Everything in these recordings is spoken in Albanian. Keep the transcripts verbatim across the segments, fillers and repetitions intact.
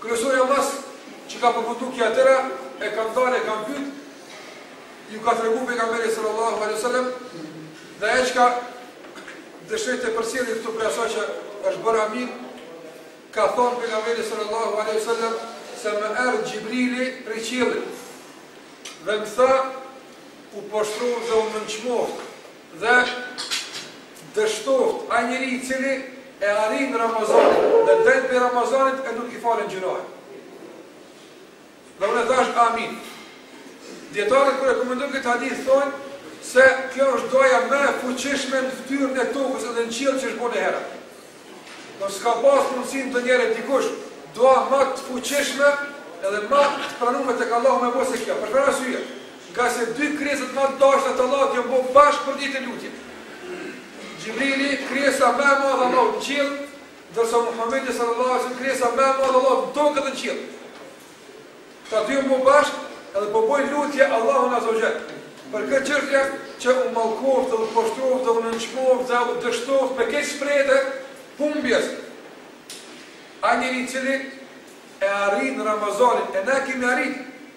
Kryesori Allahs që ka përfundu kja tëra, e kanë dalë, e kanë pyt, ju ka të regu pejgamberi sallallahu alaihi wasallam, dhe e që ka dëshirë të përsjellë këtu për asaj që është bërë amin, ka thonë pejgamberi sallallahu alaihi wasallam se më erë Gjibrili prej qiellit dhe më tha u poshtruar dhe u nënçmoft dhe dështoft a njeri i cili e arrin Ramazanit dhe del për Ramazanit e nuk i falen gjinohet. Dhe unë e thash amin. Djetarët kër e komendojnë këtë hadith thonë se kjo është doja me fuqishme në ftyrën e tokës edhe në qiell që është bën e hera. Do s'ka pas mundësin të njëre dikush doa më të fuqishme edhe më të pranuar tek Allahu me bose kjo. Për çfarë arsye? Nga se dy krijesat më të dashura të Allahut janë bërë bashkë për ditë lutje. Gjibrili, krijesa më e madhe e Allahut në qiell, ndërsa Muhamedi sallallahu alaihi wasallam krijesa më e madhe e Allahut në tokë dhe në qiell. Ta dy janë bërë bashkë edhe po bojnë lutje Allahun azza wa jall. Për këtë çështje që u mallkoft, u poshtroft, u nënçmoft, u dështoft me këtë shprehje humbjes. A njëri cili e arrin Ramazanin, e ne kemi arrit.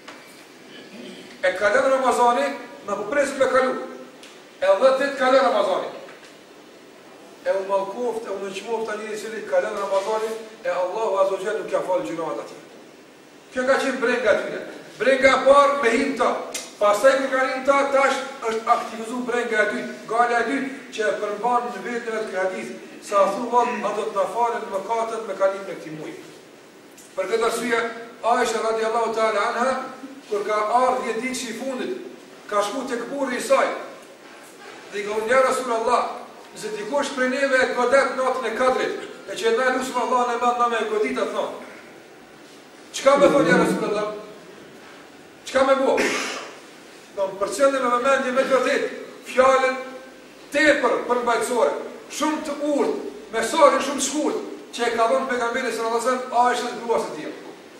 E kalon Ramazanin, në përpresim me kalu. E dhe dit kalon Ramazanin. E u mallkoft, e u nënçmoft a njëri cili kalon Ramazanin, e Allahu azza wa jall nuk ka falë gjinohat ati. Kjo ka qenë brenga atyre. Brenga parë me him ta. Pastaj kur ka him ta, tash është aktivizu brenga e dytë. Gala e dytë që e përmban në vetën e këtë hadith. Sa thu vallë, a do të na falen mëkatet me kalimin e këtij muaji. Për këtë arsye, Aisha radiallahu ta'ala anha, kur ka ardhur dhjetë ditë i fundit, ka shku tek burri i saj. Dhe i ka thonë: "Ja Rasulullah, nëse dikush prej neve e godet natën e Kadrit, e që na lutem Allahun e madh na me godit atë thonë. Çka më thonë ja Rasulullah? Çka më bëu?" Don përcjellën me vëmendje me vërtet, fjalën tepër përmbajtësore, shumë të urtë, mesazhin shumë të shkurt që e ka dhënë pejgamberi sallallahu alajhi wasallam Aishës gruas së tij.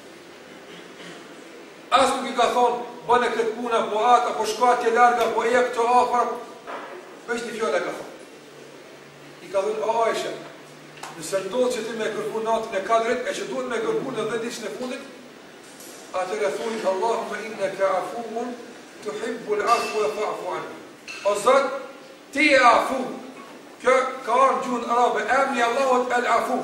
As nuk i ka thonë bëne këtë punë apo atë, apo shko atje larg apo e këto afër, veç një fjalë ka thonë. I ka thënë: "O Aisha, nëse ndodh që ti me kërku natën e Kadrit, e që duhet me kërku në dhjetë ditën e fundit, atëherë thuaj Allahumma innaka afuwun tuhibbul afwa fa'fu anni." O Zot, ti je afu. Kjo ka ardhur gjuhën arabe, emri Allahut el-Afu.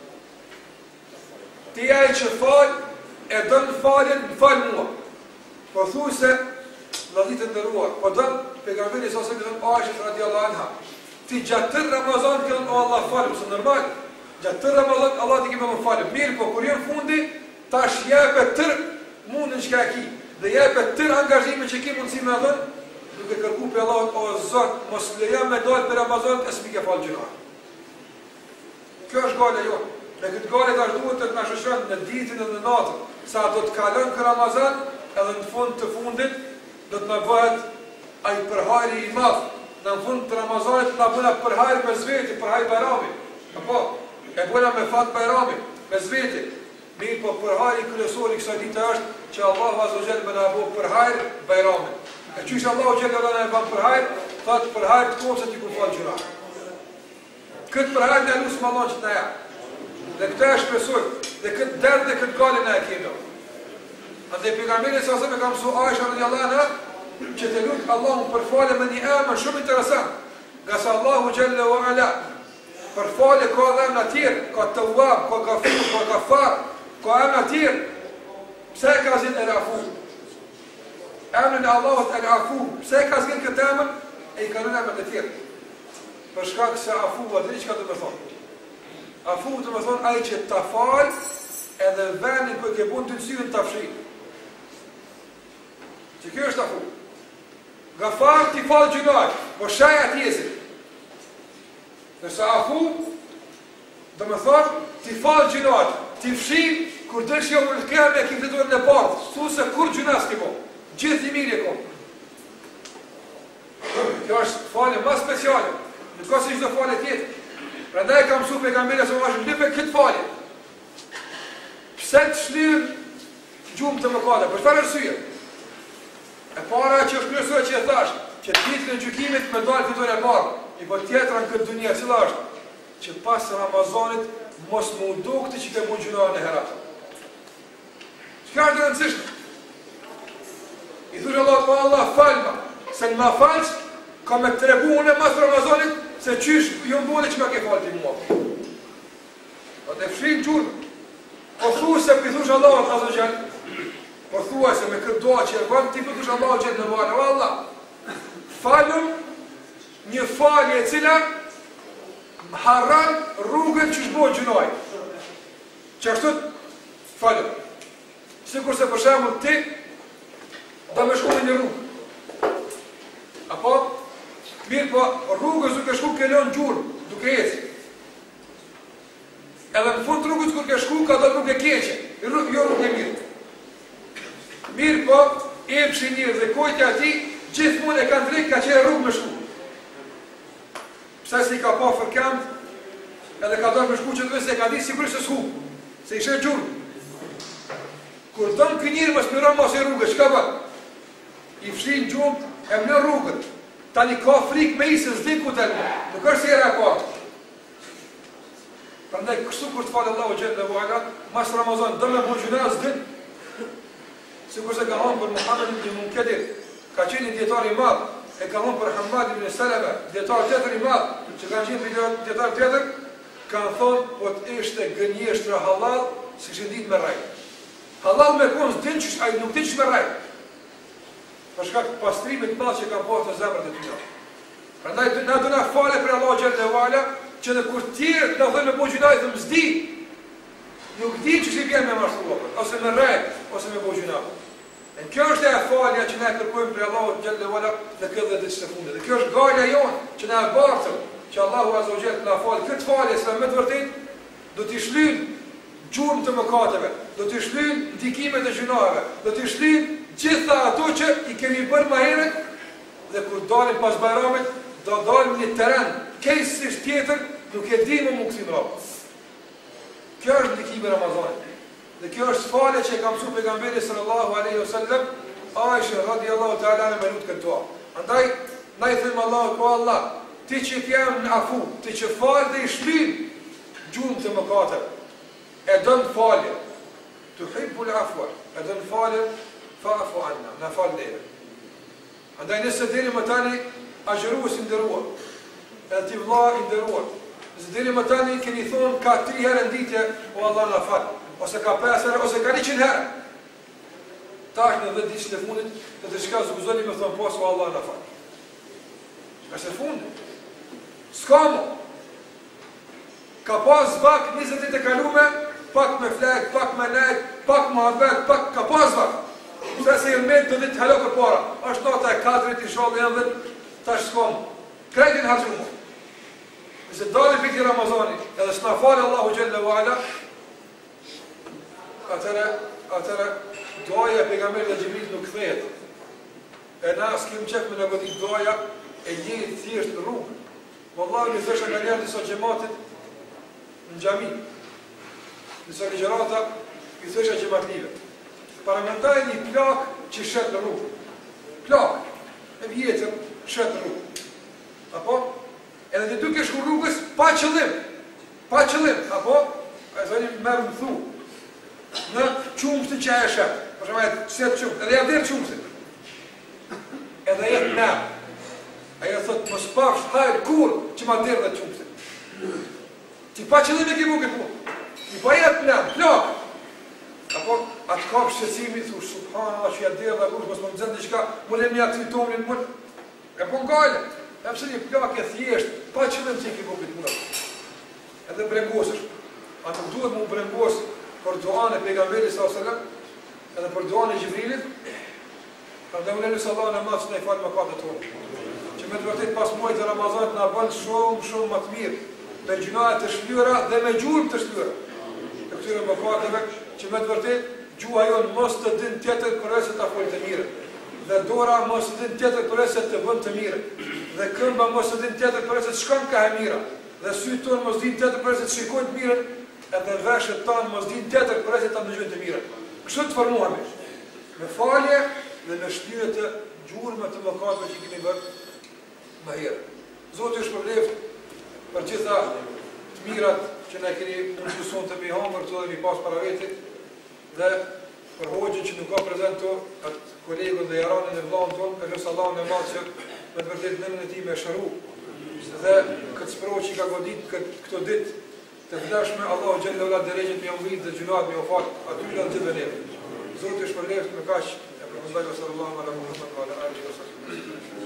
Ti je ai që fal, e don faljen, fal mua. Po thuaj se vëllezër të nderuar, po don pejgamberi sa se thon Aisha radhiyallahu anha, ti gjatë Ramazanit që o Allah falë, është normal. Gjatë Ramazanit Allah ti ke më falë. Mirë, po kur jam fundi, tash jepet tër mundën që ka ki, dhe jepet tër angazhimin që ki mundësi me dhënë, duke kërku për Allahut: "O Zot, mos leja me dalë për Ramazanit e s'mi ke falë gjinoha." Kjo është gale jo. Me këtë gale tash duhet të na shoqëron në ditën dhe në natën, sa do të kalon kë Ramazan, edhe në fund të fundit do të na bëhet ai përhajri i madh. Në fund të Ramazanit na bëna përhajr me zveti, përhajr Bajrami. Apo e bëna me fat Bajrami, me zveti. Mirë, po përhajri kryesor i kësaj dite është që Allahu azza wa jalla më na bëu përhajr Bajramin. E qysh Allahu xhallahu na e bën përhajr, thot përhajr të kohës që kur fal gjuna. Këtë përhajr ne lutem Allah që na jap. Dhe këtë e shpresoj, dhe këtë derdh dhe këtë gale na e kemi. Andaj pejgamberi sa më ka mësuar Aisha radhiyallahu anha që të lutë Allahun për falje me një emër shumë interesant. Nga se Allahu xhallahu ala për falje ka dhe emra të tjerë, ka Tawwab, ka Ghafur, ka Ghaffar, ka emra të tjerë. Pse ka zin el-Afu? Emrin e Allahut el-Afu, pse ka zin këtë emër? E i ka lënë emra të tjerë. Për shkak se Afu, atë çka do të thonë? Afu do të thonë ai që ta fal edhe vendin ku ke bën dytësinë ta fshi. Që kjo është Afu. Gafar ti fal gjunat, po shaj atjesin. Nësa Afu, do më thonë, ti fal gjunat, ti fshi, kur dësh jo më në kërë me kim të duhet në partë, su se kur gjunat s'ki po, gjithë i mirë e kom. Kjo është falje ma speciale, në të ka si gjithë falje tjetë. Pra ndaj kam su pejgamberi se më vashë lipe këtë falje. Pse të shlirë gjumë të mëkate, për shfarë rësuje? E para që është kryesore që e thash, që ditën e gjykimit me dalë fitore e parë, i po tjetra në këtë dunia, cila është? Që pas Ramazanit mos më ndu këti që ke mund gjunarën e heratë. Çka është e rëndësishme? I thush Allah, po Allah falma, se në ma falç, ka me të regu unë mas Ramazanit, se qysh ju mbole që ma ke falë ti mua. Po të fshin gjurë, po thu se për i thush Allah, Azo Gjell, po thua se me këtë doa që e vënd, ti për thush Allah Gjell në valë, o Allah, falëm një falje e cila harran rrugën që shbojnë gjunaj. Që ashtu falëm. Sikur se për shemull ti, da me shku në një rrugë. Apo, mirë po, rrugës duke shku ke lënë gjurë, duke ecë. Edhe në fund rrugës kur ke shku, ka do rrugë e keqe, jo rrugë e mirë. Mirë po, e pëshi njërë dhe kojtja ati, gjithë mund e kanë drejtë ka qenë rrugë me shku. Pse se i ka pa fërkend, edhe ka do me shku që të vëse e ka di sigurisht se s'hu, se ishe gjurë. Kur dëmë kënjërë më spiron mas e rrugë, qka bërë? I fshin gjumë e më në rrugët, tani ka frikë me isë s'din ku të në, nuk është se e rakartë. Përndaj, kështu kur të falë Allahu Gjellë dhe Vala, mas Ramazan, dëmë e bëgjuna s'din. Sikur se ka hanë për Muhammed ibn Munkedir, ka qenë një djetar i madhë, e ka hanë për Hamad ibn Salama, djetar tjetër i madhë, që ka qenë për djetar tjetër, kanë thonë, po të ishte gënjeshtra halal, si që ditë me rajtë. Halal me konë s'din që a nuk din që me rajtë. Përshka këtë pastrimit madhë që ka bërë të zemrët e tyra. Përndaj, na du na fale për Allah Gjellë dhe Vala, që në kur tjerë në dhe me bo gjunaj dhe më zdi, nuk di që si vjen me mashtu lopër, ose me rejt, ose me bo gjunaj. Në kjo është e falja që ne kërkojmë për Allah Gjellë dhe Vala në këtë dhe ditë së fundit. Dhe kjo është galja jonë që ne e bartëm, që Allahu Azza wa Jalla na falë këtë falje, se me të vërtet, do t'i shlyn gjurmë të mëkateve, do t'i shlyn ndikimet e gjunajve, do t'i shlyn gjitha ato që i kemi bërë ma herët, dhe kur dalim pas Bajramit, do dalim një teren, kejsisht tjetër, nuk e di më më kësim rapë. Kjo është ndikimi Ramazanit. Dhe kjo është falje që e kam su pejgamberi sallallahu aleyhi wa sallam, Aisha radiallahu ta'ala në me lutë këtë dua. Andaj, na i thëmë Allahu, po Allah, ti që t'jem në afu, ti që falë dhe i shlin gjumë të mëkateve, e dënë falje, të hibbu l'afua, e dënë falje, fa afu anna, në falë dhejve. Andaj nëse diri më tani agjeruës i ndëruar, edhe ti vla i ndëruar, nëse diri më tani keni thonë ka tri herë nditje, o Allah në falë, ose ka pesë herë, ose ka një qinë herë. Ta është në dhe ditë që të fundit, dhe të shka zguzoni me thonë posë, o Allah në falë. Shka se fundit. Ska mo. Ka pas vak, njëzët ditë e kalume, pak me flek, pak me nek, pak me habet, pak ka pas vak. Se se i rëmet të ditë halo për para. Ashtë nata e katërit i shalë e dhe ta është s'ka mo. Krejtin harqë mo. Nëse dali piti Ramazani, edhe s'na falë Allahu Gjelle wa Ala, atëre, atëre, doja e pejgamberi dhe Gjibrit nuk këthejet. E na s'kim qef me në godit doja e njëri thjesht në rrugë. Wallahu një thesha nga njerë njësa gjematit në gjami. Njësa ligjerata një thesha gjematlive. Paramendaj një plak që shetë në rrugë. Plak, e vjetër, shetë në rrugë. Apo? Edhe të duke shku rrugës pa qëllim. Pa qëllim, apo? E zoni merë më thu. Në qumështë që e shetë. Për shumë e setë qumështë. Edhe ja dirë qumështë. Edhe jetë nërë. Aja thotë, më spafsh, hajrë, kur, që ma dirë dhe qumësit. Ti pa qëllim e ki mu këtë mu. Ti pa jetë në, plak. Apo, atë kapë shqecimi, thush, subhana, që ja dirë dhe kush, mos më më zëndë një qka, më le mja të fitonin, më... E po ngajle. E pëse një plak e thjesht, pa qëllim që i ki mu këtë mu. Edhe brengosësh. A nuk duhet mu brengos për duan e pejgamberi sallallahu alaihi wasallam, edhe për duan e Gjibrilit, për dhe unë lusë Allah në madhë që ne i falë më katë tonë. Që me të vërtet pas muajt e Ramazanit në bënë shumë, shumë më të mirë, me gjunaje të shlyera dhe me gjurëm të shlyera. Të këtyre më katëve, që me të vërtet gjuha jonë mos të din tjetër përse të folë të mire, dhe dora mos të din tjetër përse të bënd të mire, dhe këmba mos të din tjetër përse të shkon ka e mira, dhe sytë tonë mos din tjetër përse të shikojnë të mire, edhe veshët tanë mos din tjetër përse të ndëgjojnë të mire. Kështu të formuhemi, me falje dhe me shtyre të gjurme të mëkatëve që kemi bërë më herë. Zotë është përleft për gjitha të mirat që ne keni mundësuar të mi hangër të dhe mi pas para vetit, dhe për hoxhin që nuk ka prezent to, atë kolegun dhe jaranin e vllahun ton, e lutja Allahun e madh që me të vërtetë nënën e tij me shëru. Dhe këtë sprovë që ka godit këto ditë të vlefshme, Allahu xhallahu ala drejtë me umit dhe gjunat me ofat aty në të vënë. Zoti shpërbleft me kaq, e përmendoj sallallahu alaihi Muhammad wa ala alihi wa sahbihi.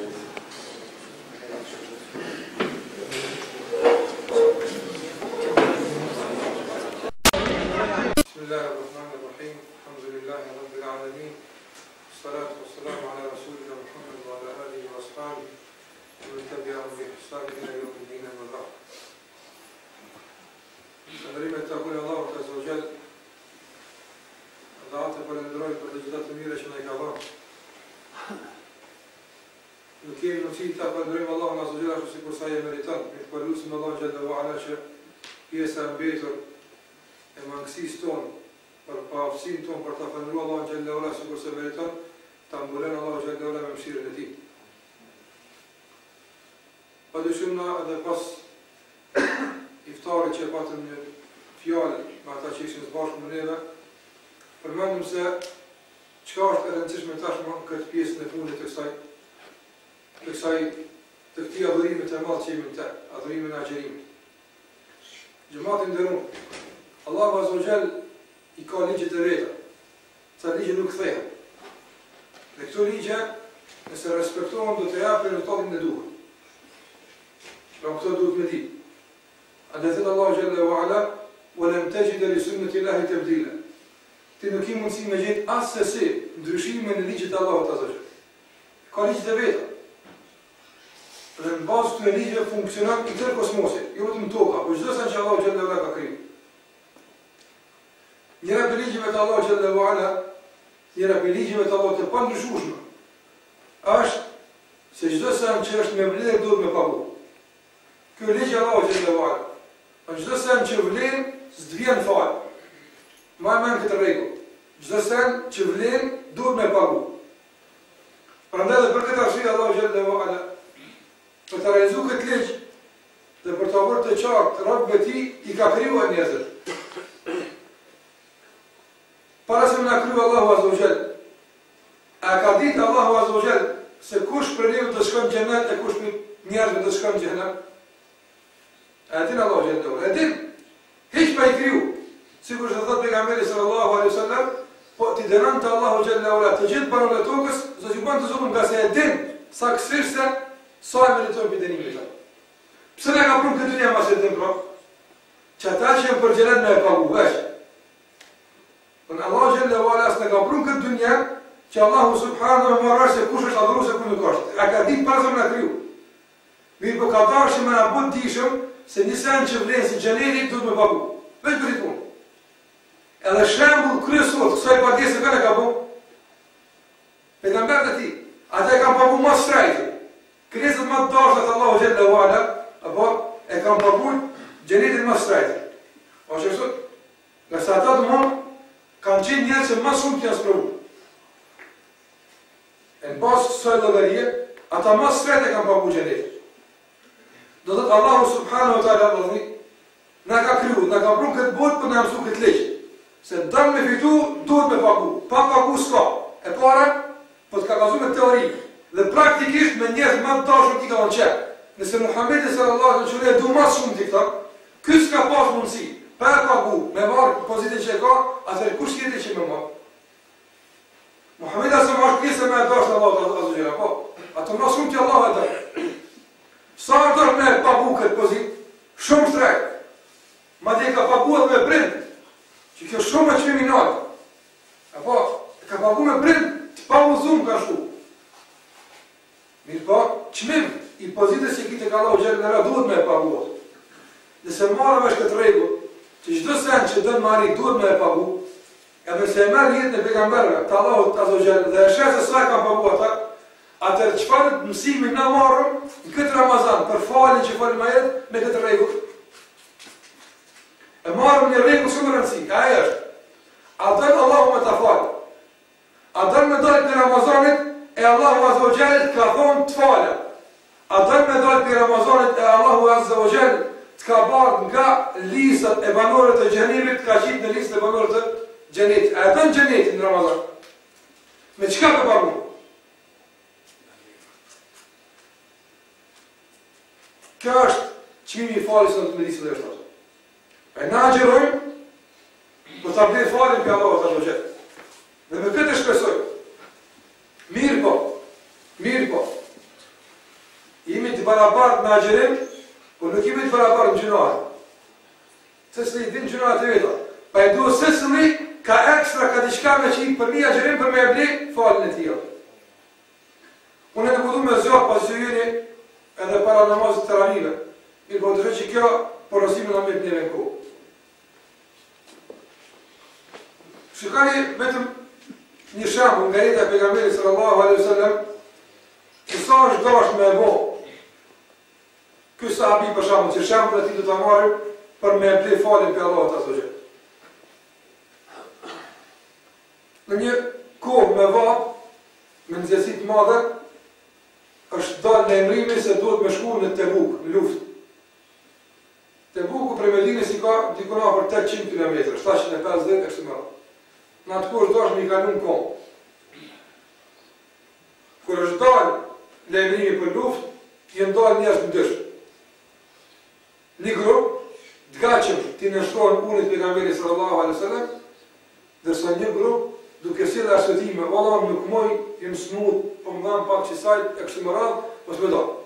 Bismillahir rahmanir rahim. Alhamdulillahi rabbil alamin. Salatu wassalamu ala rasulina Muhammad wa ala alihi wa ashabihi. ومن تبعهم بإحسان إلى يوم الدين أما بعد. Shëndërime të takojnë Allahut azza wa jall. Dhe atë falenderoj për të gjitha të mira që na i ka dhënë. Nuk kemi mundësi ta falenderojmë Allahun azza wa jall ashtu sikur sa e meriton. Ne përlusim Allahun xhalla wa ala që pjesa e mbetur e mangësisë tonë për paaftësinë tonë për ta falendëruar Allahun xhalla wa ala sikur sa meriton, ta mbulon Allahu xhalla wa ala me mëshirën e tij. Pa dyshim na edhe pas iftarit që patëm një fjallë me ata që ishin së bashku me neve, përmendëm se çka është e rëndësishme tashmë këtë pjesën e fundit të kësaj, të kësaj të këtij adhurimi të madh që jemi në të, adhurimin e agjerimit. Gjemati nderuar, Allahu azza wa jall i ka ligjet e veta, ca ligje nuk kthehen. Dhe këto ligje, nëse respektohen, do të japin rezultatin e duhur. Pra këto duhet me di. A dhe thëtë Allahu xhalla wa ala, وَلَمْ تَجِدَ لِسُنَّةِ اللَّهِ تَبْدِيلًا. Ti nuk i mundësi me gjetë asëse ndryshime në ligjit e Allahut azza wa jall. Ka ligjet e veta. Dhe në bazë këto e ligje funksionon i tërë kosmosi, jo vetëm toka, por çdo sa që Allahu xhalla wa ala ka kriju. Njëra për ligjeve të Allahu xhalla wa ala, njëra për ligjeve të Allahut të pandryshueshme, është se çdo sa që është me vlerë duhet me pagu. Kjo ligj Allahu xhalla wa ala. Po çdo sa që vlen s'dvjen fal. Ma men këtë rregull. Çdo sa që vlen duhet me pagu. Prandaj edhe për këtë arsye Allahu xhalla wa ala për të realizuar këtë ligj dhe për të bërë të qartë robëve e tij i ka krijuar njerëzit. Para se na kriju Allahu azza wa jall, a ka ditë Allahu azza wa jall se kush për neve të shkon në xhenet e kush për njerëzve të shkon në xhenem? A din Allahu xhalla wa ala, a din? Hiç pa i kriju. Sikur që thot pejgamberi sallallahu alaihi wasallam, po ti dënon te Allahu xhalla wa ala të gjithë banorët e tokës, do të bën të zonë nga se e din saktësisht sa e meriton për dënimin e tij. Pse na ka punë këtë dyja mas e din pro? Që ata që janë për xhenet me e pagu vesh. Por Allahu xhalla wa ala s'na ka punë këtë dyja që Allahu subhanahu wa taala se kush është adhurues e kush nuk është. A ka ditë para se na kriju. Mirë po ka dashur me na bën dishëm se një sen që vlen si xheneti duhet me pagu. Veç për i punë. Edhe shembull kryesor të kësaj pagese kanë ka bëu pejgamberët e tij. Ata e kanë pagu më shtrejt. Krijesat më të dashura të Allahu xhalla wa ala, apo e kanë pagu xhenetin më shtrejt. Ose ashtu, nëse ata domon kanë qenë njerëz që më shumë të janë sprovu. Në bazë të kësaj llogarie, ata më shtrejt e kanë pagu xhenetin. Do të thotë Allahu subhanahu wa taala vëllai na ka kriju, na ka bërë këtë botë për na mësu këtë ligj. Se dëm me fitu, duhet me pagu. Pa pagu s'ka. E para, po të ka kazu me teori. Dhe praktikisht me njerëz më të dashur ti ka dhënë çep. Nëse Muhamedi sallallahu alaihi wasallam do më shumë ti këta, ky s'ka pas mundësi. Pa pagu, me marr pozitën që ka, atëherë kush tjetër që më marr. Muhamedi sallallahu alaihi wasallam pjesë më e dashur Allahu azza wa jalla. Po, ato më shumë ti Allahu e dha. Sa dër me pagu këtë pozit, shumë shtrejt. Ma dhe ka pagu edhe me prind, që kjo shumë e kriminal. Apo, ka pagu me prind, të pa u zumë ka shku. Mirë po, qmim i pozitës që kite ka Allahu xhalla wa ala duhet me pagu. Nëse marrëm është këtë rregull, që çdo sen që dënë marri duhet me pagu, edhe se e merë jetën e pejgamberëve të Allahut azza wa jalla dhe e sheh se sa kanë pagu ata, atër çfarë mësimi na marrëm në këtë Ramazan për faljen që falim ajet me këtë rregull? E marrëm një rregull shumë rëndësishëm, ai është: a dën Allahu me ta fal? A dën me dalë në Ramazanit e Allahu azza wa jalla ka thonë të falë? A dën me dalë në Ramazanit e Allahu azza wa jalla të ka bërë nga listat e banorëve të xhenemit, ka qitë në listën e banorëve të Gjenet, a e dën gjenetin në Ramazan? Me qka të pagun? Kjo është qimi i falës në të medisë dhe është. E na gjerojmë, për të abdej falin për Allah të gjëtë. Dhe me këtë shpesoj, mirë po, mirë po, imi të barabartë në agjerim, por nuk imi të barabartë në gjënohet. Sësli, din gjënohet e veta. Pa e duhe sësli, ka ekstra, ka diçka me që i për një agjerim për me e bli falin e tijot. Unë e në kudu me zjohë pas që jeni edhe para namazit të ramive. Mirë po të shë që kjo porosime në mirë njëve në kohë. Shikani vetëm një shambull nga jeta e pejgamberit sallallahu alaihi wasallam, që sa është dash me e bo. Ky sahabi për shambull, që shambull e ti du të marrim për me e ble falin për Allah të asogje. Në një kohë me vap, me nëzjesit madhe, është dalë në emrimi se duhet me shku në Tebuk, në luft. Tebuku për Medinës i ka dikona për tetëqind kilometra, shtatëqind e pesëdhjetë e kështu me radhë. Në atë kohë është dash me i kalun kohë. Kër është dalë në emrimi për luft, jenë dalë njerëz në dëshë. Një grupë, të gachëm ti nështrojnë unit pejgamberi sallallahu alaihi wasallam, dërsa një grupë, duke si dhe arsëtime, valla nuk moj, jem smut, po më dhamë pak që sajt e kështu më radhë, mos me dalë.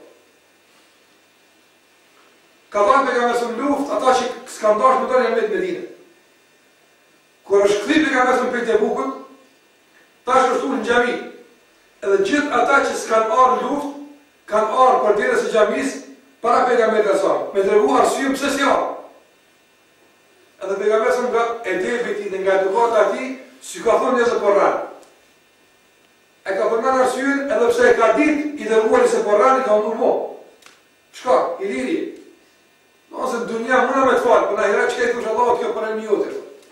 Ka dhanë pejgamberi në luft, ata që s'kan dash më dalë janë me të Medinë. Kër është këthi pejgamberi për Tebukut, ta është është në gjami. Edhe gjithë ata që s'kan arë në luft, kanë arë për dire së gjamis, para pejgamberi e sa, me dregu arsye pëse si arë. Edhe pejgamberi nga edebit dhe nga edukata ati, si ka thonë njëse porran. E ka përmen arsyën edhe pse e ka dit i dërguari se porran i ka mundur mo. Shka? I liri. Nëse në dunja muna me të falë, për në hira që ka i thush Allah kjo për e mjote.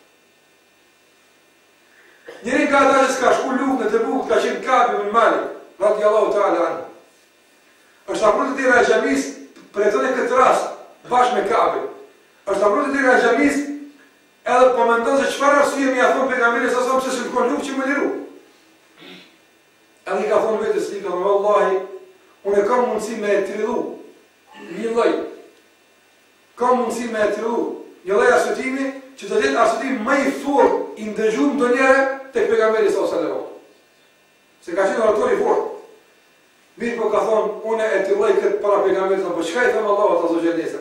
Njërin ka ata që s'ka shku luft në Tebuk, ka qenë Kabi në Mali, rati Allahu ta'ala anë. është apru të tira e gjamis, për e tëne këtë rast, bashkë me Kabi. është apru të tira e gjamis, edhe po mendon se çfarë arsye më ia thon pejgamberi sa sa pse s'u kon luft që më liru. Edhe i ka thonë vetes i ka thonë vallahi, unë kam mundësi me e trillu një lloj. Kam mundësi me e trillu një lloj arsëtimi që të jetë arsëtimi më i fortë i ndëgjuar ndonjëherë tek pejgamberi sallallahu alaihi wasallam. Se ka qenë orator i fortë. Mirë po ka thonë, unë e tilloj këtë para pejgamberit, po çka i them Allahu ta zogjenesë.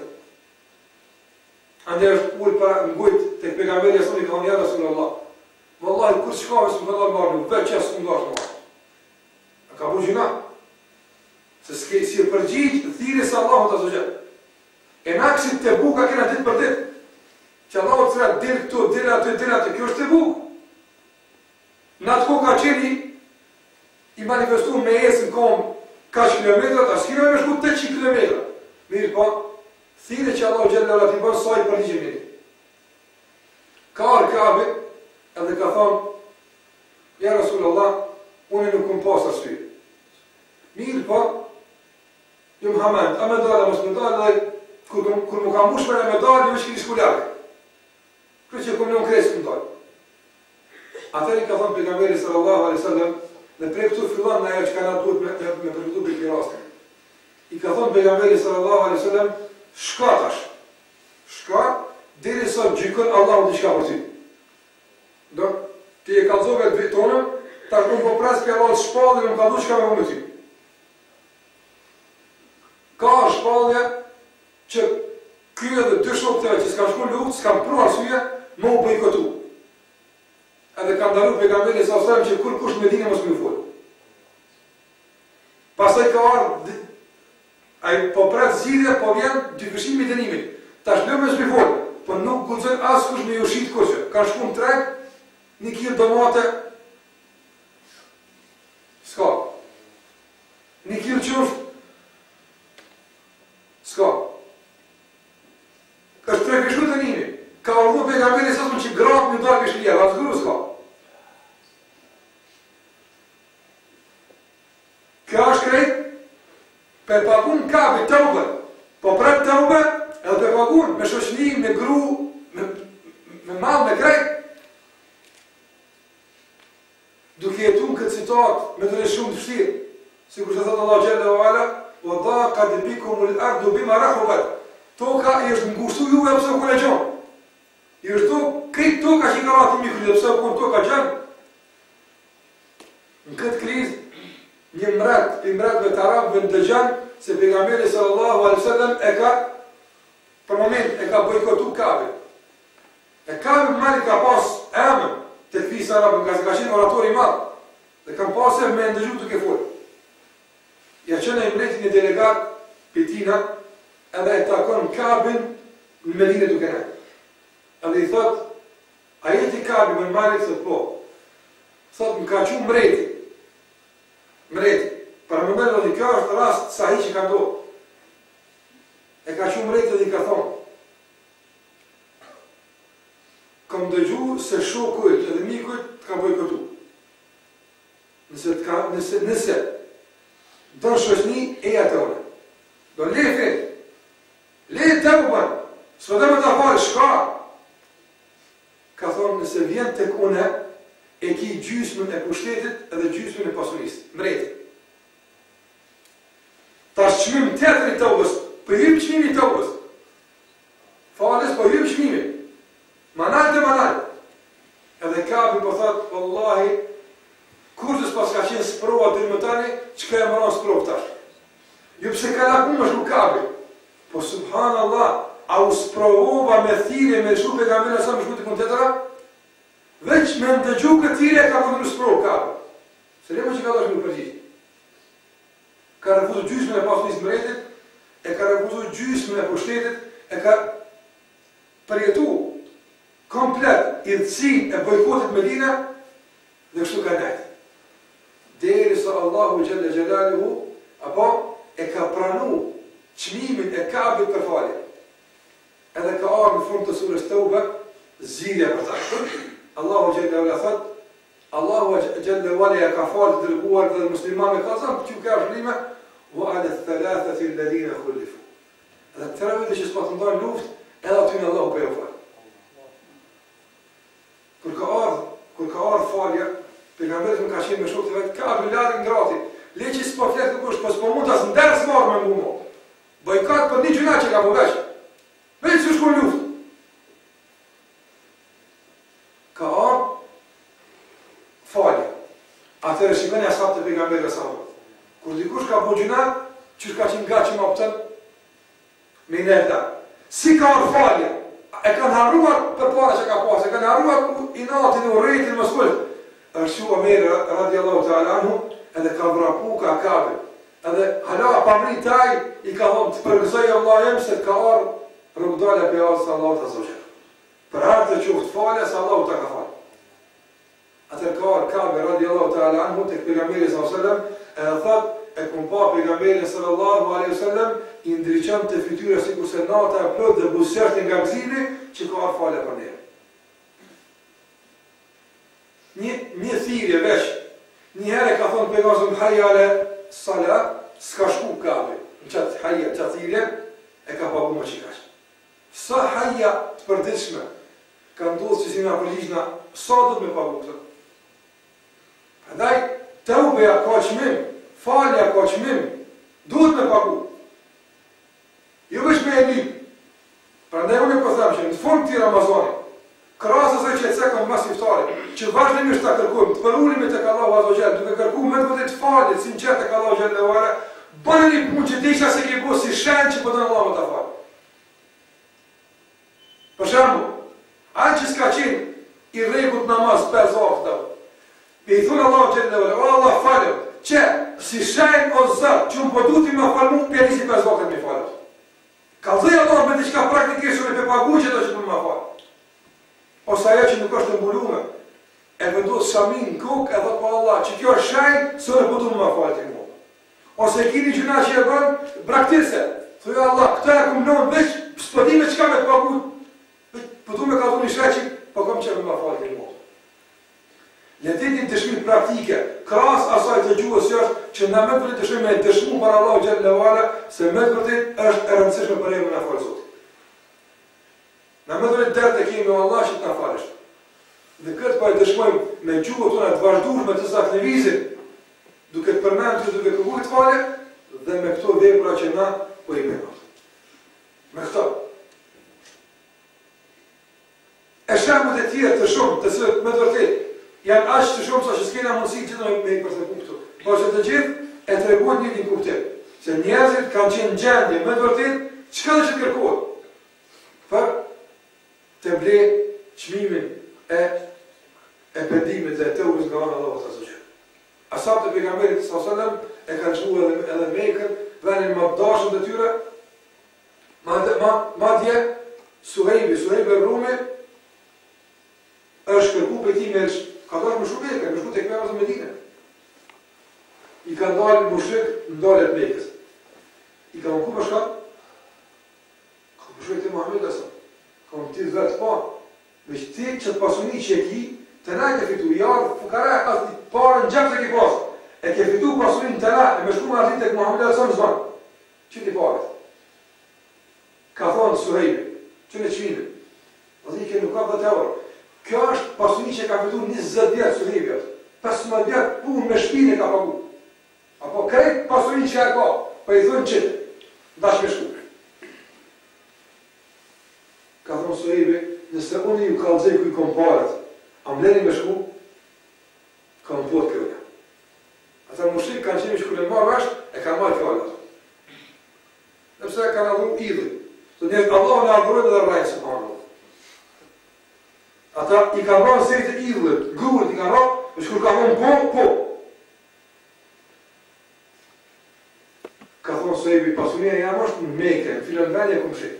Ande është ullë para ngujt të pejgamberi e sëni ka thonë, ja Rasulullah, vallahi kur shkave së më këllon marru, veç që së më ndosh marru. A ka bu gjina? Se si e përgjit, thiri se Allahu të zogjet. E naksit të buka kena ditë për ditë. Që Allahu të thra, dirë këtu, dirë aty, dirë aty, kjo është të buk. Në atë ko ka qeni, i manifestu me esë në kom kaç kilometra, ta s'kino me shku tetëqind kilometra. Mirë po, thire që Allah gjellë në t'i bënë sa i përgjim njëri. Ka arë Kabi, edhe ka thonë, ja Rasulullah, unë nuk këmë pasë arsye. Mirë po, ju më hamend, a me dalë, a mos me dalë, dhe kur më kam bush për e me dalë, ju është kini shkullakë. Kërë që këmë në më kresë këmë dalë. Atëri ka thonë pejgamberi sallallahu alaihi wasallam, dhe prej këtu fillon në ajo që ka na duhet me, me, me përfitu për këti rastin. I ka thonë pejgamberi sallallahu alaihi wasallam, shka tash, shka, diri sa gjykon Allahu diçka për ty. Do, ti e kalzove të vitonën, tash nuk po pres për Allah shpallë dhe nuk ka du qka me më ty. Ka shpallëja që kjo edhe dy shok të që s'kam shku luft, s'kam pru arsye, më u bojkotu. Edhe kam dalu pejgamberi sa osem që kur kush me dine mos më folë. Pasaj ka ardhë, ai po pret zgjidhja, po vjen dyfishimi i dënimit. Tash lëmë me folë, por nuk guxon as kush me ushit kurse. Ka shku në treg, një kilo domate, s'ka. Një kilo qurth, s'ka. Është treg kështu dënimi. Ka urdhë pejgamberi sa osem që gratë më dalë kështu jera, atë gru s'ka. Kjo është krejt për pagun Kabi të ube, po pret të ube, edhe për pagun me shoshni, me gru, me, me mal, me krejt. duke jetu në këtë citat me të shumë të fështirë, si kur që thëtë Allah Gjelle wa Ala, wa daqat bikumul ardu bima rahubat. Toka i është ngushtu juve pëse u kone gjonë. I është to, krejt toka që i ka rati mikri dhe pëse u kone toka gjanë. Në këtë krizë, një mret, për mretve të arabëve në dëgjanë, se pejgamberi sallallahu alaihi wasallam e ka, për moment, e ka bojkotu Kabe. E Kabe më mali ka pas emën të këfisë arabën, ka se ka qenë oratori madhë, dhe kam pasë me ndëgju të ke folë. Ja qënë e mretin një delegat për tina, edhe e takon Kabin në Medinë duke ne. Edhe i thot, a jeti Kabi më në mali, thot po. Thot, më ka qumë mreti. Mreti. Para më mërë dhe kjo është rast sahi që ka ndohë. E ka qumë mreti dhe i ka thonë. Kam dëgju se shokujt edhe mikujt të ka bojkotu. Nëse, të ka, nëse, nëse, do në shoshni e atë one. Do le fejt. Le të u banë. Së dhe me të farë, shka. Ka thonë, nëse vjen të kune, e ki gjysmën e pushtetit edhe gjysmën e pasunisë. Mreti. Ta është qmim të tërë i të ubës, për hymë qmimi të ubës. Falës, për hymë qmimi. Manal dhe manal. Edhe Kabi po thotë, wallahi, kurës pas ka qenë sprova të më tani, që ka e mëron sprovë tash. Jo pëse ka laku më shku Kabi. Po subhanallah, a u sprovova me thire, me shu pejgamberi sa më shku të kënë të tëra? Veç me ndëgju këtire ka më në sprovë Kabi. Se lemo që ka dash më përgjit. Ka refuzu gjysmën e pasunisë mretit, e ka refuzu gjysmën e pushtetit, e ka përjetu komplet idhësin e bojkotit Medina dhe kështu ka nejtë. Deri sa Allahu Gjelle Gjelaluhu apo e ka pranu qmimin e Kabit për falje. Edhe ka arë në fund të surës Tauba zirja për ta. Allahu Gjelle Gjelaluhu thot, Allahu Gjelle Gjelaluhu ka falë të dërguar dhe muslimane ka zanë, që ka është lime, wa ala thalathati alladhina khulifu. Edhe të tërëve dhe që s'pa të ndojnë luft, edhe aty në Allahu për e falë. Kur ka ardhë, kur ka ardhë falja, pejgamberit më ka qenë me shokët e vetë, ka ardhë largë në grati, le që s'pa fletë të kush, pas po mund të asë ndërë s'marë me ngu mo. Bojkat për një gjuna që ka përveç, veç që shku në luft. Ka ardhë falja. Atërë shikoni asap të pejgamberit e sahabët. Kur dikush ka po gjuna, që ka qenë nga që ma pëtën, me i nërta. Si ka ardhë falja, e kanë harruar për para që ka pasë, e kanë harruar i natin, u rejtin, më skullë. është shu Omeri radiallahu ta'ala anhu, edhe ka vrapu ka Kabe. Edhe hala pamri taj, i ka thonë të përgëzoj Allah jem se ka arë rrugdale për jasë Allah të zogjer. Për harë të quftë falja, se Allah të ka falë. Atër ka arë Kabe radiallahu ta'ala anhu, të pejgamberi sallallahu alaihi wasallam, edhe thot, e kum pa pejgamberi sallallahu alaihi wasallam, i ndryqëm të fytyre si kurse nata e plot dhe busjashtin nga gzili, që ka arë falja për njerë. Një, një thirje veç, një herë ka thonë pejgamberi hajja ale sala, s'ka shku Kabe, në qatë hajja, qatë thirje, e ka pagu më qikash. Sa hajja të përdishme, ka ndodhë që si nga përgjishna, sa dhët me pagu këtë? Andaj, të ubeja ka qmim, falja ka qmim, duhet me pagu. Jo veç me e një. Pra ndaj unë e po them që në fund këti Ramazani, krasës e që e cekëm mas iftari, që vazhdimisht të kërkujmë, të përullimi të Allahu Azza wa Jalla, duke kërku me të vëdit falit, sinqert të Allahu Jalla wa Ala, bënë një punë që disha se ke bo si shenë që pëtën Allahu të falit. Për shambu, anë që s'ka qenë i rregut namaz pesë vakte të me i thunë Allahu Jalla wa Ala, o Allah falim, që si shenë o zëtë, që më pëduti me falmu, për nisi pesë vakte me falit. Ka dhej Allah me të qka praktikisht me pagu që do që të më falit. Ose aja që nuk është të mbulume, e vendosë shamin në kokë, e dhe po Allah, që kjo është shajnë, së në pëtu më ma falë të mua. Ose kini gjuna që e bënë, braktirse, thujo Allah, këta e këmë nëmë veç, s'pëdime që ka me të pagu, pëtu me ka du një shaj që, po kom që me ma falë të mua. Letetin dëshmin praktike, kras asaj të gjuhës është, që në me të dëshmin me dëshmu për Allah Gjellë Levala, se me të vërtit është e rëndësishme për e më në falë Zotit. Në më dhërit dërë të kemi o Allah që të në falësht. Dhe këtë pa e dëshmojmë me gjuhë tona të vazhdueshme të saktë lëvizje, duke të përmendur, duke kërkuar të falje, dhe me këto vepra që na po i bëjmë. Me këto. E shembujt e tjerë të shumë, të cilët me të vërtetë janë aq të shumë sa që s'kena mundësi gjithë me i përtreku këtu. Por që të gjithë e tregojnë një një kuptim, se njerëzit kanë qenë gjendje me të vërtetë çka do të kërkohet për të ble çmimin e e pendimit dhe të urës nga ana Allahut azza wa jalla. Ashabët e pejgamberit sallallahu alajhi wasallam e kanë shkuar edhe, edhe Mekën, vendin më të dashur të tyre. Madje ma, madje Suhejbi, Suhejbi Rumi është kërku për ti me ka dalë më shumë Mekën, më shku tek Mekës në Medinë. I kanë dalë mushrik në dalët Mekës. I kanë ku më shka? Ka më shkujt e Muhammed asa. Ka më ti dhe të pa. Me që ti që të pasuni që e ki, të na ke fitu, i ardhë fukare, asë një parë në gjemë të ki pasë. E ke fitu pasunin të na, e me shku më arrit e kë Muhammed asa më zvanë. Që ti parët? Ka thonë Suhejbi, që në qminë. Dhe i ke nuk ka dhe të eurë. Kjo është pasuni që ka fitu njëzet vjetë Suhejbi atë. pesëmbëdhjetë vjetë punë me shpine ka pagu. Apo krejt pasunin që e ka, pa i thonë qëtë. Dash me shku. Ka thonë Suhejbi, nëse unë ju kalëzej kuj kom parët, a mleni me shku, ka më potë kërëja. Ata mushrik kanë qemi që kërë marrë është, e ka marrë fjallë ato. Nëpse e kanë adhuru idhë. Të njerët Allah në adhurojnë dhe rrajnë se parë. Ata i ka marrë sejtë idhë, gurët i ka marrë, është kur ka thonë po, po. Ka thonë Suhejbi, pasunia jam është në Mekë, në filën vendje këmë shikë.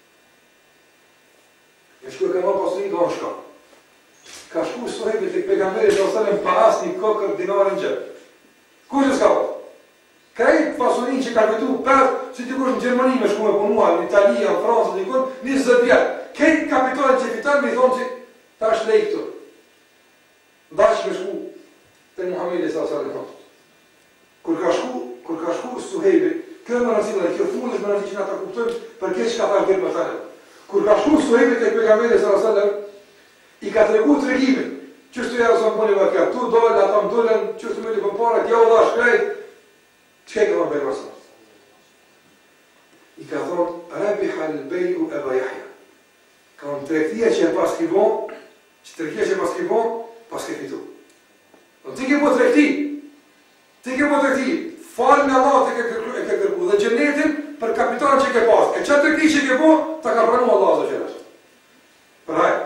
Në shku e ka marrë pasunin ka në shka. Ka shku Suhejbi të pejgamberi të osalem pa asë një kokër dinarë në gjepë. Kush e s'ka po? Krejt pasunin që ka fitu përë, si të kush në Gjermani me shku me punua, në Italia, në Fransë, në ikon, njëzet vjetë. Krejt kapitalet që fitar me i thonë që ta është lej këtu. Dash me shku të Muhammedi sallallahu alaihi wasallam. Kur ka shku, kur ka shku Suhejbi, kjo më rëndësi dhe kjo fundës më rëndësi që nga ta kuptojmë për kje që ka ta është më tane. Kur ka shku Suhejbi të pejgamberi sallallahu alaihi wasallam, i ka tregu të regimin. Qështu ja rësën bëni më kja, tu dole, ata më dole, qështu më një për para, kja u dhash krejt, që e ka thonë bejë rësën? I ka thonë, Rabiha al-Beju Eba Jahja. Ka thonë, trektia që e pas kivon, që trektia që e pas kivon, pas ke fitu. Ti ke po trekti, ti ke po trekti, falë në Allah të ke kërku, dhe gjennetin për kapitalin që ke pas. E që trekti që ke po, ta ka pranu Allah zë gjennet. Për hajë.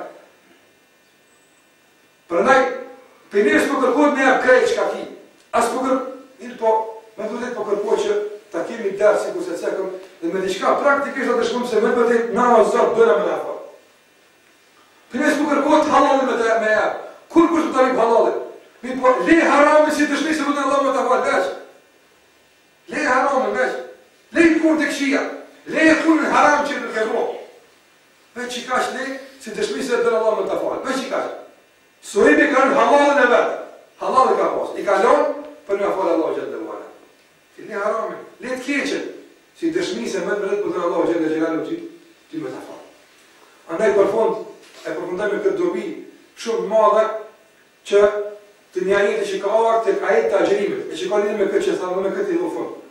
Për ndaj, për njës po kërkojt me e krejt që ka ki. As po kërkojt, po, me duhet po kërkojt që ta kemi dërë si ku se cekëm, dhe me diçka praktikisht atë shkumë se me përtit na o zërë dëna me në fa. Për njës po kërkojt halalin me të me e. Kur kështë të tarif halalin? Mi po, le haramin si të shni se vëtë Allah me të falë, veç. Le haramin, veç. Le i kur të këshia. Le i kur në haram që të kërro. Veç i kash le, si të shni se vëtë Allah me të falë, veç i kash. Suhejbi ka në halalën e vetë, halalën ka posë, i ka lonë për nga falë Allah gjellë dhe vala. Filni haramin, le të keqen, si dëshmi se me të mërët për Allah gjellë dhe gjellë ty, ty me të falë. Andaj për fond, e përfundajme këtë dobi shumë madhe që të një ajeti që ka arë të ajet të agjerimit, e që ka lidhë me këtë që thamë dhe me këtë i do fund.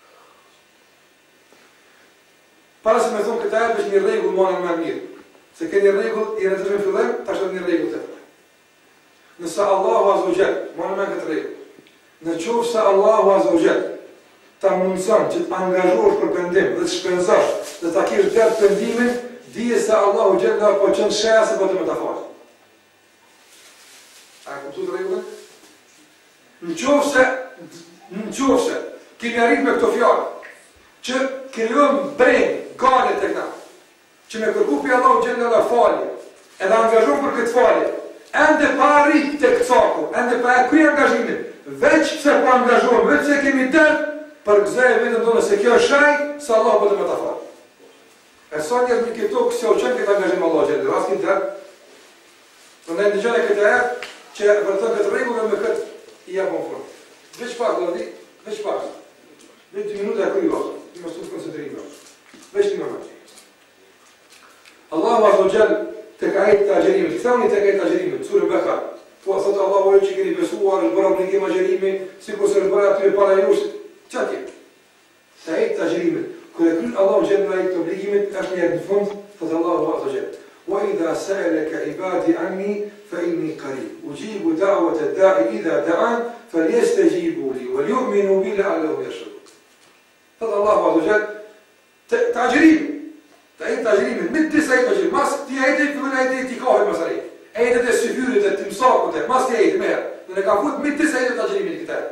Para se me thonë këtë ajet është një regull manë më mirë, se ke një regull i në të shme fillim, ta është një regull të fërë. Nëse Allahu Azza wa Jall, më në këtë rregull, në qoftë se Allahu Azza wa Jall ta mundson që të angazhohesh për pendim dhe të shpenzosh dhe ta kesh gjatë pendimin, dije se Allahu Jalla po çon shëja se po të më ta falë. A kuptuat rregullin? Në qoftë se, në qoftë se kemi arrit me këto fjalë që krijojmë breng, gale tek na, që me kërku pi Allahu Jalla falje, edhe angazhohem për këtë falje. Ende pa arrit të këcaku, ende pa e kuj angazhimin, veç pëse pa angazhohem, veç se kemi dërë, për gëzaj e vetën tonë se kjo është shaj, sa Allah për të me ta falë. E sa njërë një këto kësë o qenë këtë angazhim Allah gjendë, dhe asë këtë dërë. Në në ndëgjën e këtë e, që vërtën këtë regullë me këtë i e konform. Veç pak, lërdi, veç pak. Veç dy minuta e kuj vasë, një më së të koncentrimë vasë. Veç një më më. Allahu Azza wa Jall tek ajeti të agjerimit. Kthehuni tek ajeti të agjerimit, surën Bekar. Po thotë Allahu që keni besuar, është bërë obligim agjerimi, sikur se është bërë aty para jush. Çfarë ke? Te ajeti të agjerimit. Kur e kryen Allahu xhallahu ajeti të obligimit, është një në fund, thotë Allahu azza jall. Wa idha sa'alaka ibadi anni fa inni qarib. Ujibu da'wata ad-da'i idha da'an falyastajibu li wa yu'minu bi la'allahum yashkurun. Thotë Allahu azza jall, të agjerimit. Të ajeti të agjerimit, me disa ajeti të agjerimit. Mas ti ajeti fillon ajeti ti ka masari. Ajetet e syfyrit e timsakut e mas ti ajet me herë. Dhe ne ka fut me disa ajetet të agjerimit këtë.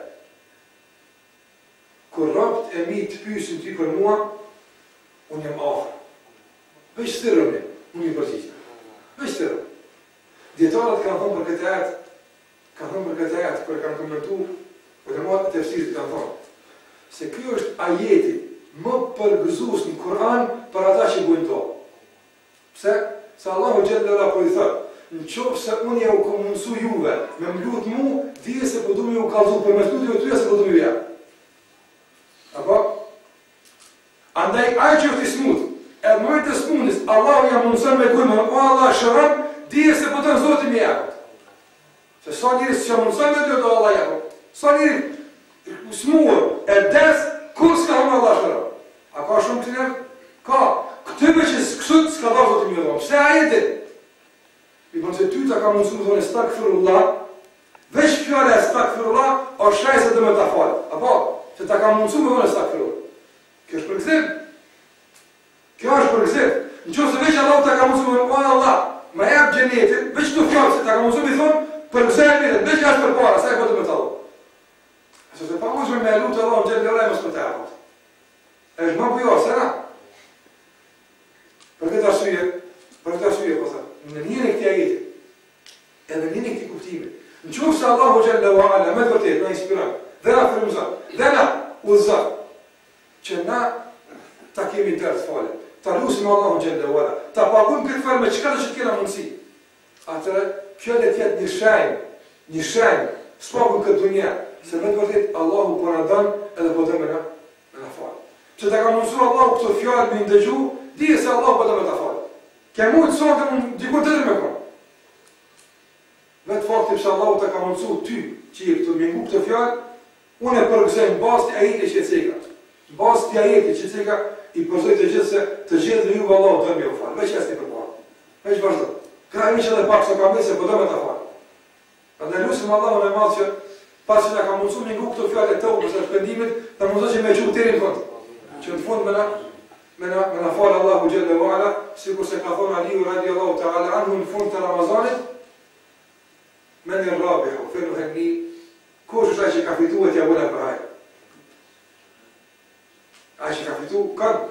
Kur robt e mi të pyesin ty për mua, unë jam afër. Veç thirrni, unë i përgjigj. Veç thirrni. Dietarët kanë thonë për këtë ajet, kanë thonë për këtë ajet kur kanë komentuar, por të mos të tefsirit kanë thonë se ky është ajeti më përgëzues në Kur'an për ata që bujnë to. Pse? Se Allahu xhallahu ala po i thotë në qofë se unë ja u kom mundësu juve, me më lutë mu, dhije se po du me u kalzu për me lutëve të tuja se po du me vja. Apo? Andaj, aj që është i smut, e në mëjtë e smunis, Allahu ja mundësën me kujmë, o Allah shërën, dhije se po të në zotin me jakot. Se sa njëri që mundësën me dhjo do Allah jakot. Sa njëri smuër, e des, kur s'ka hëmë Allah shërën? A ka shumë të njerë? Ka. Këtybe që kësut s'ka da zotin me dhjo. Pse ajetin? I përse ty të ka mundësu më thonë stakfirullah, veç fjale stakfirullah, o shaj se dhe me ta falë. Apo? Se të ka mundësu më thonë stakfirullah. Kjo është përgzim. Kjo është përgzim. Në që se veç Allah të ka mundësu më thonë, o Allah, ma jep gjenetin, veç të fjallë se të ka mundësu më thonë, përgzim e mirët, veç jashtë për para, sa e po të më talë. Se se pa mundësu me lutë Allah në gjenë lëraj më s'për të apot. E shma për jo, se na? Për këtë arsye, për këtë arsye, po thë. Në njën e këti ajeti, edhe njën e këti kuptime. Në qofë se Allahu xhallahu ala, me të vërtet, na inspiran, dhe na frymëzon, dhe na udhëzon, që na ta kemi dërë të falen, ta lusim Allahu xhallahu ala, ta paguim këtë falë me qëka dhe që të kena mundësi. Atëre, kjo dhe tjetë një shenjë, një shenjë, s'pagun këtë dunja, se me të vërtet, Allahu po na don edhe po dhe me na, me na falë. Që ta ka mundësur Allahu këto fjallë me ndëgju, dije se Allahu po dhe me ta falë. Ke mujtë sonë të mund dikur të dhe me konë. Vetë fakti pëse Allahu të ka mundësu ty, që i këtë mingu këtë fjallë, unë e përgëzojnë basë të ajeti që ceka. Basë të ajeti që ceka, i përzoj të gjithë se të gjithë dhe juve Allahu të me u falë. Veç jesë një përparë. Veç vazhdo. Këra mi që dhe pak së kam dhe se po dhe me ta falë. Në dhe lusim Allahu me madhë që pas që të ka mundësu mingu këtë fjallë e të u përse shpendimit, të mundësu që me gjuhë të rinë fund. Që në fund me na Me na falë Allahu xhallahu ala, sikur se ka thonë Aliu radiallahu ta'ala anhu në fund të Ramazanit, me një rabihu, fenu henni, kush është ai që ka fitu e t'ja vëna për hajë? Ai që ka fitu, kanë?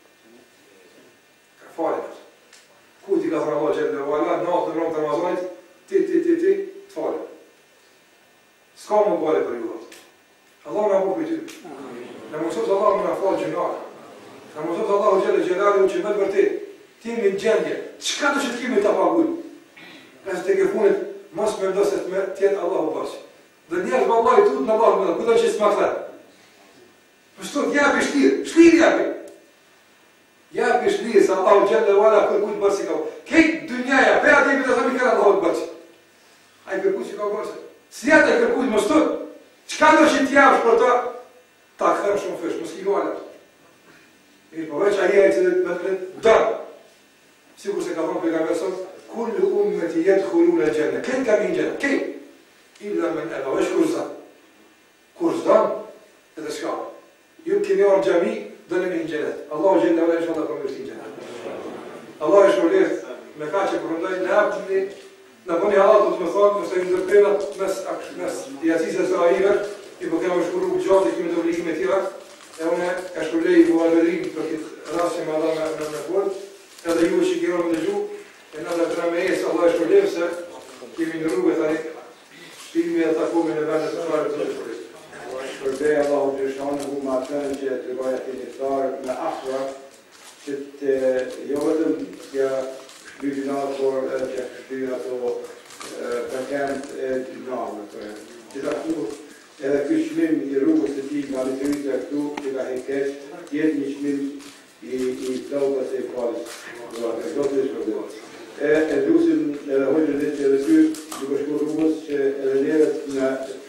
Ka falë nështë. Ku ti ka thonë Allahu xhallahu ala, natë në romë të Ramazanit, ti, ti, ti, ti, të falë. Ska më bële për ju. Allahu në bu për ty. Në mësot Allahu në falë gjënarë. Në më thotë Allahu Gjellë Gjellari që me të vërtet, ti me gjendje, qëka të që të kemi të pagullë? Nëse të kefunit, mos me ndoset me tjetë Allahu bashkë. Dhe njerës më Allah i tutë në Allahu me dhe, këtë që s'ma këtër. Për shtot, japi shtirë, shtirë japi. Japi shtirë, se Allahu Gjellë Gjellari kërkujtë bërë si ka bërë. Kejtë dënjaja, për atë jemi të thëmi kërë Allahu të bërë. A i kërkujtë që ka bërë. Si atë e kërkujtë më stot, qëka të që t'javsh për ta, ta këtër shumë fësh, më s'ki gale. I po veç aje e që dhe të të dërë. Sikur se ka thonë pejgamberi sot, kullu ummeti yadkhuluna al-janna. Këtë kam i në gjennë, këtë. Illa men eba, veç kur zdanë. Kur zdanë, edhe shka. Ju kemi orë gjami, dënë me në gjennet. Allahu gjennë dhe inshallah për mërti në gjennet. Allahu e shmëllet, me ka që përëndoj, në apëtëni, në bëni halat të të më thonë, nëse i ndërpenat mes jasisës e ajive, i po kemë shkuru gjatë, i kemi të obligime tjera. E une e shpërlej i bualërim për këtë rast që më Allah me me fort, edhe ju që kjerë më dëgju, e në dhe të me esë Allah e shpërlej se kemi në rrugë tani shpimi e takomi në vendet të farë të shpërlej. Shpërbej Allahu Gjershanë hu ma tënë që të goja të njëftarë me afra, që të jo vetëm kja shpyrinarë, por që shpyrin ato përkend e dynarë. Gjithashtu, edhe ky çmim i rrugës së tij nga literatura këtu, që ka hekesh, jetë një çmim i i taubat e falës. Do të thotë e lusim edhe hoqën dhe që edhe ty, duke shkurumus që edhe njerët në